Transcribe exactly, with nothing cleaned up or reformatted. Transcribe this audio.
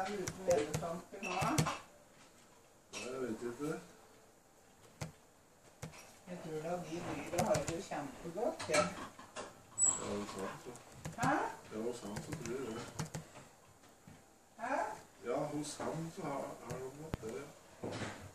uten elefanter nå? Nei, jeg vet ikke. Jeg tror da de dyra har det kjempegodt, ja. Ja, det er sant, så. Hæ? Ja, hos han så tror jeg det. Hæ? Ja, hos han så har, har de nok det, ja.